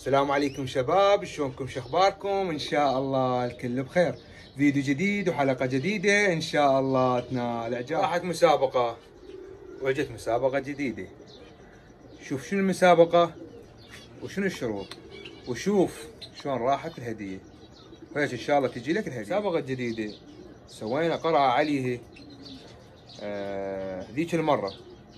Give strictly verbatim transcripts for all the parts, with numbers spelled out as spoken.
السلام عليكم شباب، شلونكم؟ شخباركم؟ ان شاء الله الكل بخير. فيديو جديد وحلقة جديدة ان شاء الله تنال اعجاب. راحت مسابقة واجت مسابقة جديدة. شوف شنو المسابقة وشنو الشروط وشوف شلون راحت الهدية، فايش ان شاء الله تجي لك الهدية. مسابقة جديدة سوينا قرعة عليه آه ذيك المرة،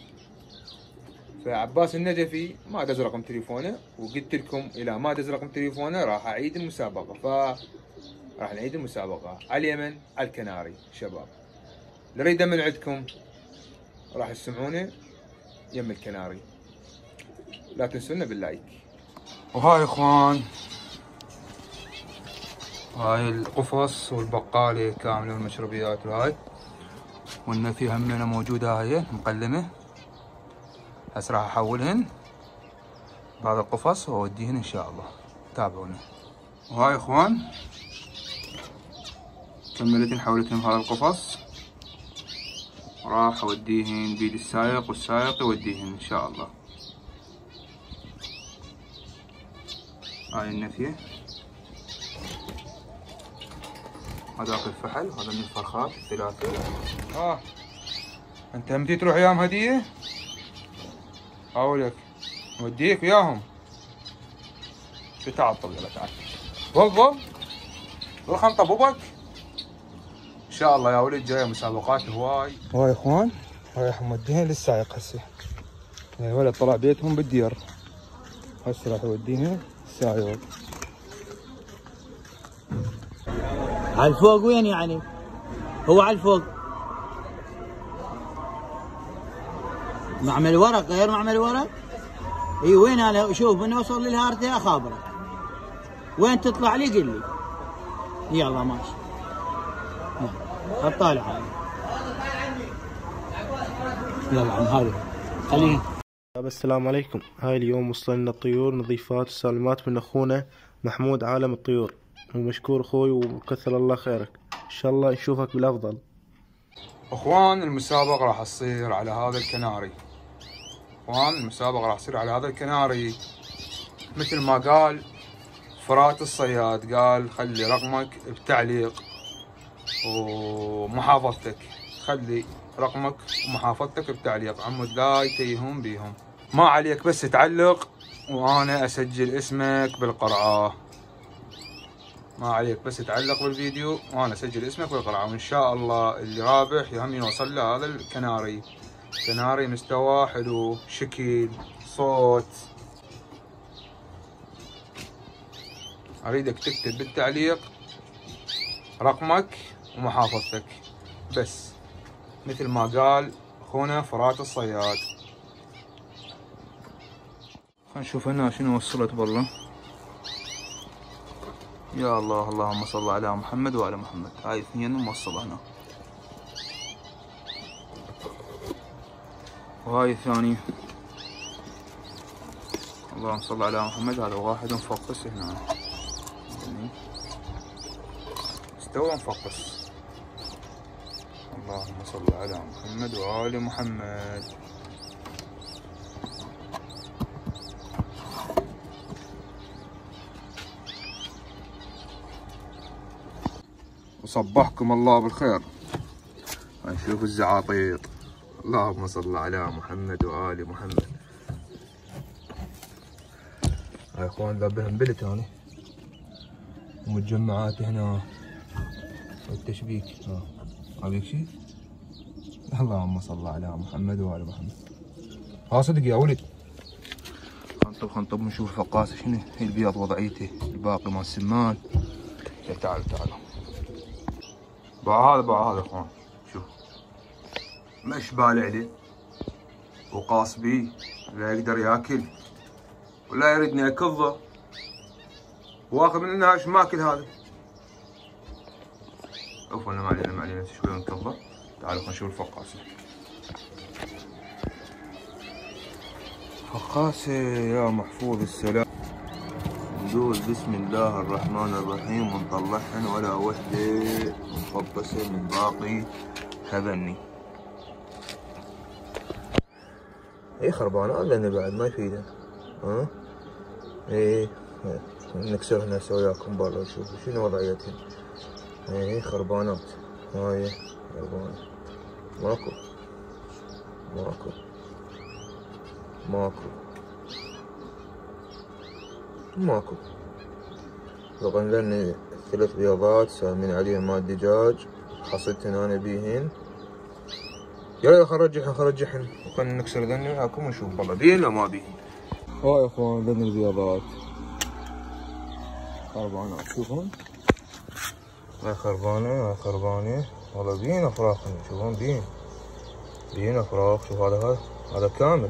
فعباس النجفي ما دز رقم تليفونه، وقلت لكم الى ما دز رقم تليفونه راح اعيد المسابقه، ف راح نعيد المسابقه على اليمن على الكناري. شباب اللي يريده من عندكم راح تسمعونه يم الكناري، لا تنسونا باللايك. وهاي اخوان، هاي القفص والبقاله كامله والمشربيات، وهاي والنفي همنا موجوده، هاي مقلمه. هسه راح احولهن بهذا القفص واوديهن ان شاء الله، تابعونا. وهاي اخوان كملتن حولتن بهذا القفص، راح اوديهن بيد السايق والسايق يوديهن ان شاء الله. هاي النفيه، هذاك الفحل، هذا من الفرخات الثلاثه. اه انت متي تروح وياهم هديه؟ اقولك نوديك وياهم. تعال طب يلا تعال، ظل ظل ظل خلنا نطببك ان شاء الله يا ولد. جايه مسابقات هواي. هاي يا اخوان، رايح موديهن للسايق هسه. يا ولد طلع بيتهم بالدير، هسه راح يوديهن السايق. على الفوق وين يعني؟ هو على الفوق معمل ورق غير معمل ورق؟ اي وين انا؟ شوف من اوصل للهارتة اخابرك، وين تطلع لي قل لي. يلا ماشي، اطالع هذا. يلا عم هذا خليه. السلام عليكم. هاي اليوم وصلنا الطيور نظيفات وسالمات من اخونا محمود عالم الطيور، ومشكور اخوي وكثر الله خيرك، ان شاء الله نشوفك بالافضل. اخوان المسابقة راح تصير على هذا الكناري. اخوان المسابقة راح تصير على هذا الكناري مثل ما قال فرات الصياد، قال خلي رقمك بتعليق ومحافظتك، خلي رقمك ومحافظتك بتعليق عمود لا يتيهون بيهم. ما عليك بس تعلق وانا اسجل اسمك بالقرعة، ما عليك بس تعلق بالفيديو وانا اسجل اسمك بالقرعة، وان شاء الله اللي رابح يهم يوصل له هذا الكناري. كناري مستوى حلو، شكل، صوت. اريدك تكتب بالتعليق رقمك ومحافظتك بس، مثل ما قال اخونا فرات الصياد. خلينا نشوف هنا شنو وصلت والله. يا الله، اللهم صل على محمد وعلى محمد. هاي اثنين موصلة هنا، وهاي الثانية. اللهم صل على محمد. هذا واحد مفقس هنا، استوى مفقس. اللهم صل على محمد وآل محمد. وصبحكم الله بالخير. نشوف الزعاطيط. اللهم صل على محمد وآل محمد. هاي اخوان ذبهم بلت هاني، ومتجمعات هنا والتشبيك. ها ابيك شي؟ اللهم صل على محمد وآل محمد. ها صدق يا ولد. خنطب خنطب نشوف الفقاسة شنو هي البيض وضعيته، الباقي مال السمان. تعالوا تعالوا. باع هذا باع هذا اخوان، شوف مش بالع لي وقاص بيه، لا يقدر ياكل ولا يريدني اكظه، واخذ من انها ايش ماكل هذا. عفوا ما علينا ما علينا شوي نكظه. تعالوا خلينا نشوف الفقاسه. فقاسه يا محفوظ السلام. نقول بسم الله الرحمن الرحيم ونطلعهن ولا وحده مفقسه من باقي هذني. اي خربانه لان بعد ما يفيده. ها ايه نكسر هنا وياكم برا نشوف شنو وضعيتهن. هاي خربانات، هاي خربانة، ماكو ماكو ماكو ماكو. طبعا ذني ثلاث بيضات سامين عليهم مال دجاج، حصلتهن انا بيهن. يلا خل نرجعهن خل نرجعهن وخلنا نكسر ذني وياكم ونشوف والله بيهن لو ما بيهن. هاي يا اخوان ذني البيضات خربانات، شوفون هاي خربانة هاي خربانة والله بيهن افراخن، شوفون بيهن بيهن افراخ. شوف هذا هذا هذا كامل.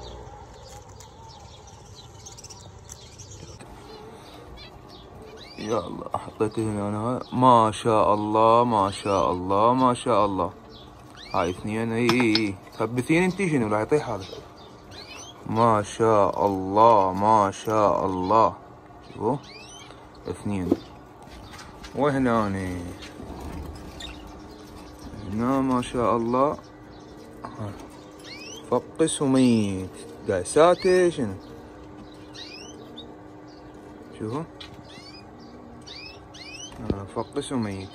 يا الله حطيته هنا انا هاي ما شاء الله ما شاء الله ما شاء الله. هاي اثنين. اي اي اي ثبتين انتي شنو راح يطيح هذا. ما شاء الله ما شاء الله. شوفوا اثنين. وهنا أنا. هنا ما شاء الله فقس وميت دعساته شنو. شوفوا فقس وميت.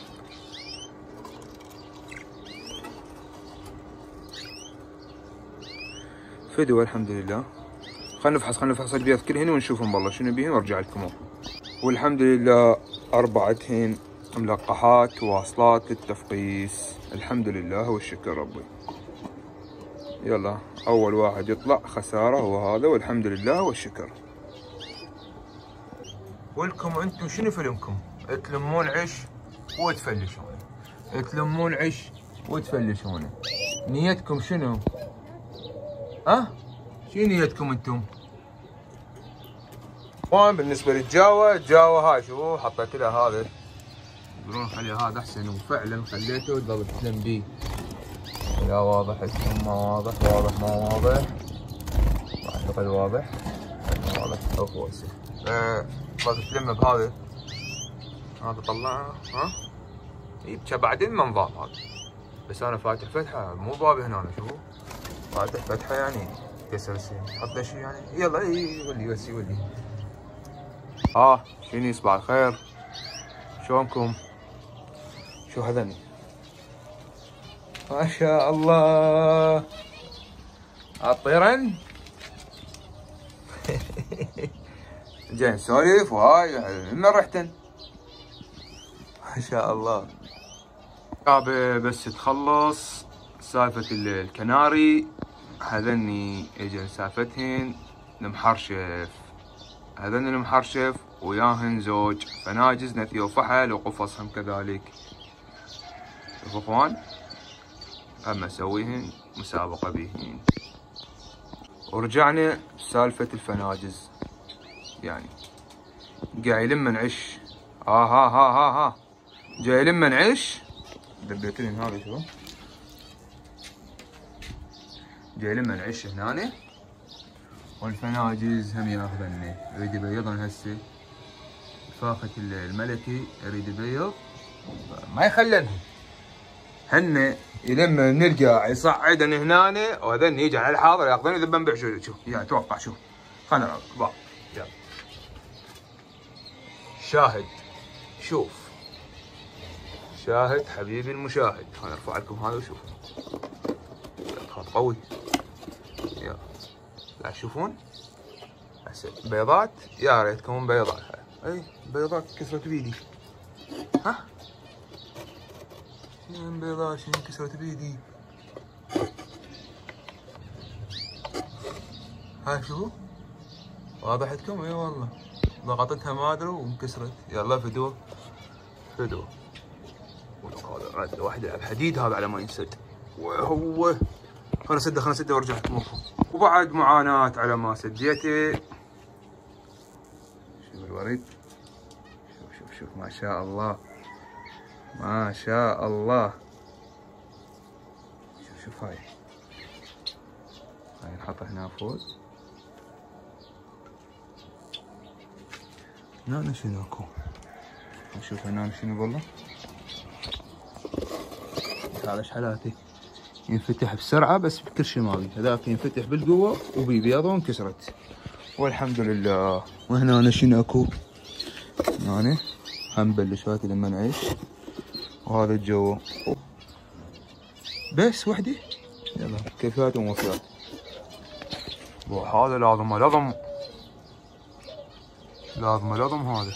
فدوى الحمد لله. خلنا نفحص خلنا نفحص البيض كلهن ونشوفهم والله شنو بيهن وارجع لكم. والحمد لله أربعتهن ملقحات واصلات للتفقيس الحمد لله والشكر ربي. يلا أول واحد يطلع خسارة هو هذا والحمد لله والشكر. ولكم أنتم شنو فيلمكم؟ تلمون عش وتفلشونه، تلمون عش وتفلشونه. نيتكم شنو؟ أه؟ شنو نيتكم أنتم؟ طبعا بالنسبة للجاوة، الجاوة هاي شوفوا حطيت لها هذا، يقولون خلي هذا أحسن وفعلا خليته وظل تلم بيه. لا واضح اسمه ما واضح، واضح ما واضح، أعتقد واضح، واضح أو فوسه. ظل تلم بهذا، هذا طلعه ها؟ يبكى بعدين ما انضاف هذا، بس أنا فاتح فتحة مو بابي هنا أنا شوفوا، فاتح فتحة يعني كسر السين، حط له شي يعني، يلا اي ولي بس يولي. ها شنو صباح الخير، شلونكم؟ شو هذني؟ ما شاء الله الطيرن. جاي نسولف وهاي من رحتن ما شاء الله. بس تخلص سالفة الكناري هذني اجى سالفتهن المحرشف، هذني المحرشف وياهن زوج فناجز نثي وفحل وقفصهم كذلك. شوفوا اخوان اما اسويهن مسابقة بيهن. ورجعنا بسالفة الفناجز، يعني قاعد يلم نعش ها ها ها ها ها جاي يلم نعش. دبيتلن هذا شوفوا جاي يلم نعش هنا، والفناجز هم ياخذني يريد يبيضن هسه. فاخة الملكي يريد يبيض ما يخلنهم، هن يلم من القاع يصعدن هنا وهذن يجي على الحاضر ياخذون يذبن بيع. شوف شوف يا توقع شوف خلنا نلعب يلا شاهد شوف شاهد حبيبي المشاهد. خلنا نرفع لكم هذا وشوف خط قوي. يلا لا تشوفون هسه بيضات يا ريت تكون بيضات. اي بيضات كسرت بيدي. ها شنو بيضات شنو كسرت بيدي. ها شوفوا واضح لكم. اي والله ضغطتها ما ادري وانكسرت. يلا فدوه فدوه. هذا رد واحد يلعب حديد هذا على ما ينسد. وهو خلنا سده خلنا سده وارجع لكم. وبعد معاناة على ما سديته. شوف الورد شوف شوف شوف ما شاء الله ما شاء الله. شوف شوف هاي هاي نحطها هنا فوق. هنا شنو اكو؟ نشوف هنا شنو والله. هذا شحالاتي ينفتح بسرعة بس بكل شيء ما بي. هذاك ينفتح بالقوة وبيبيضه وانكسرت. والحمد لله. وهنا أنا شنو أكو يعني هم بلش هاتي لما نعيش. وهذا الجو بس وحدي. يلا كيفيات وموفيات. هذا لازم لازم لازم لازم هذا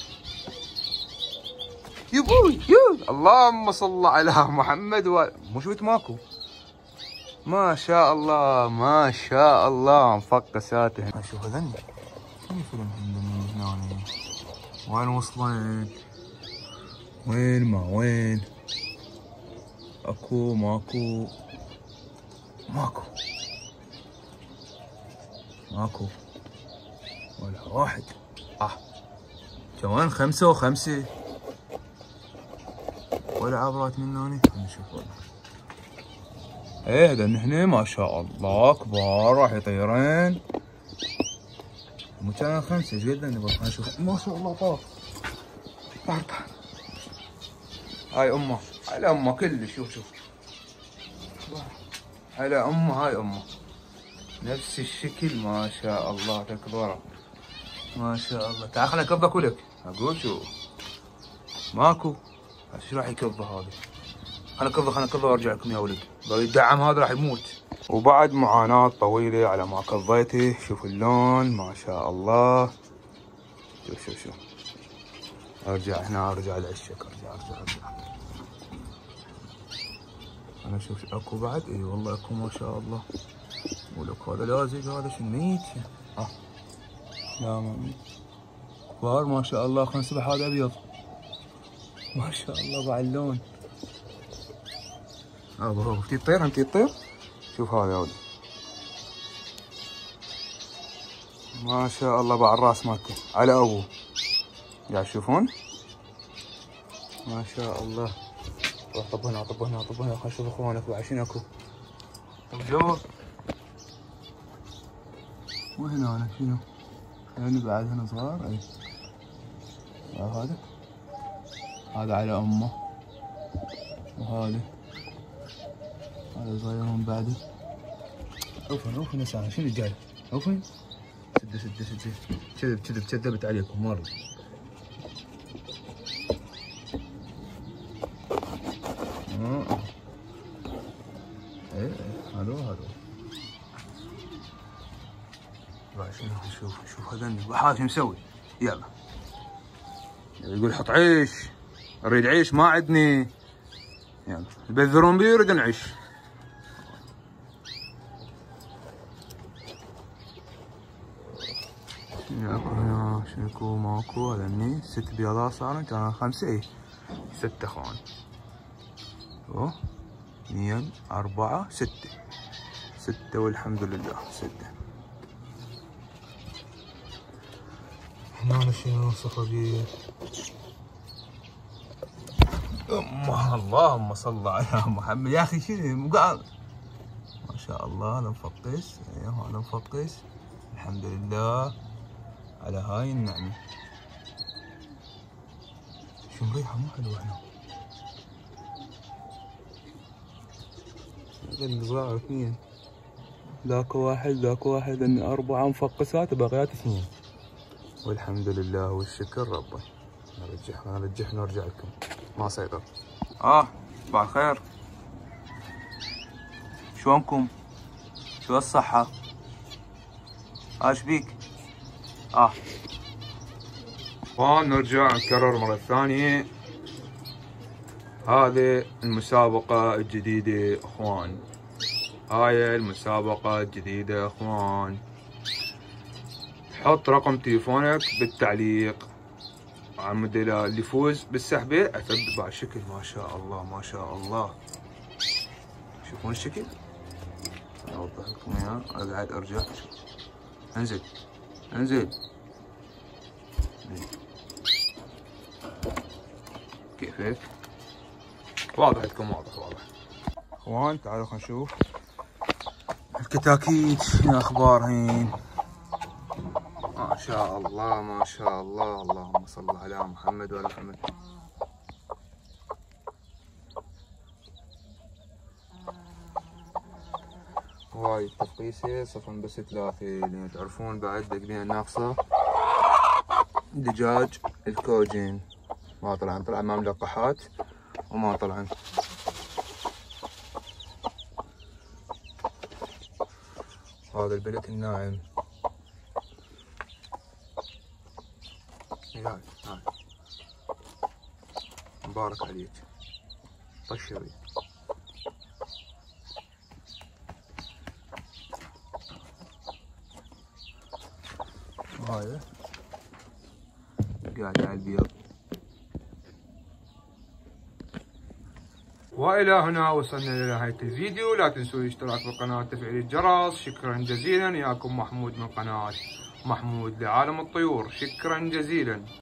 يبوي يو. اللهم صل على محمد و مو شوية ماكو. ما شاء الله ما شاء الله مفقساته. شوف هذني شنو فيلم هنا. وين وصلين؟ وين ما وين؟ اكو ماكو ماكو ماكو ولا واحد. اه كمان خمسة وخمسة ولا عبرات من هوني. نشوف والله. ايه هذا نحن ما شاء الله كبار راح يطيرين. مو كان خمسة ايش قد نبغى نشوف. ما شاء الله طار طار طار. هاي امه على امه كلش. شوف شوف على امه. هاي امه نفس الشكل ما شاء الله تكبر ما شاء الله. تعال خليني اكبك ولك. اقول شو ماكو. ايش راح يكبه هذا. خليني اكبه خليني اكبه وارجع لكم يا ولد. لو يدعم هذا راح يموت. وبعد معاناة طويلة على ما كبيته. شوف اللون ما شاء الله. شوف شوف شوف. ارجع هنا ارجع لعشك. ارجع ارجع ارجع. انا اشوف اكو بعد. اي والله اكو ما شاء الله. ولك هذا لازق. هذا شو ميت. اه لا ما ميت. كبار ما شاء الله. خلينا نسبح. هذا ابيض ما شاء الله بعد اللون. هذا هو تي تطير هم تي تطير. شوف هذا يا ولد ما شاء الله بعد الراس مالته على ابوه. قاعد تشوفون ما شاء الله. طب هنا طب هنا طب هنا. خلينا نشوف اخوانك بعد شنو اكو. طب جو وهنا انا شنو يعني بعد هنا صغار. اي هذا هذا على امه. وهذا هذا صغير من بعده. اوفن اوفن يا سامي شنو جاي. اوفن سده سده سده. كذب كذب كذبت عليكم مره. اه ايه هذو هذو. بعد شنو شوف شوف هذني. وحاش شو مسوي. يلا يقول حط عيش. اريد عيش ما عندني. يلا يبذرون بي يريد نعيش. شنو اكو هنا شنو اكو ماكو. هذني ست بيضات صارن. كان خمسة. اي ستة اخوان. اوه اثنين أربعة ستة. ستة والحمد لله ستة. هنا شنو صفقية. أمه اللهم صل على محمد. يا اخي شنو مقعد ما شاء الله. هذا مفقس. ايوه هذا مفقس الحمد لله على هاي النعمة. شو ريحة مو حلوة هنا. الصغار اثنين. ذاك واحد ذاك واحد. اني اربعة مفقسات وباقيات اثنين. والحمد لله والشكر ربي. نرجح نرجح نرجع لكم ما سيطر. اه صباح الخير. شلونكم؟ شو الصحة؟ ايش بيك؟ اه ونرجع نكرر مرة ثانية. هذه المسابقة الجديدة اخوان. هاي المسابقة الجديدة اخوان. حط رقم تليفونك بالتعليق عن موديل اللي يفوز بالسحبة. اثبت بعد الشكل ما شاء الله ما شاء الله. شوفون الشكل. انا اوضح لكم اياه. انا قاعد ارجع. انزل انزل. كيف هيك واضح لكم. واضح واضح اخوان. تعالوا خلينا نشوف الكتاكيت شنو اخبارهن. ما شاء الله ما شاء الله. اللهم صل على محمد وعلى محمد. وهاي التفقيسة صفر بس ثلاثة، لأن تعرفون بعد دقنين ناقصة دجاج الكوجين ما طلعن، طلع ما ملقحات وما طلعن. هذا البلت الناعم. هاي هاي مبارك عليك طشري. هاي قاعد على البيض. والى هنا وصلنا لنهاية الفيديو، لا تنسوا الاشتراك بالقناة وتفعيل الجرس. شكرا جزيلا. ياكم محمود من قناة محمود لعالم الطيور. شكرا جزيلا.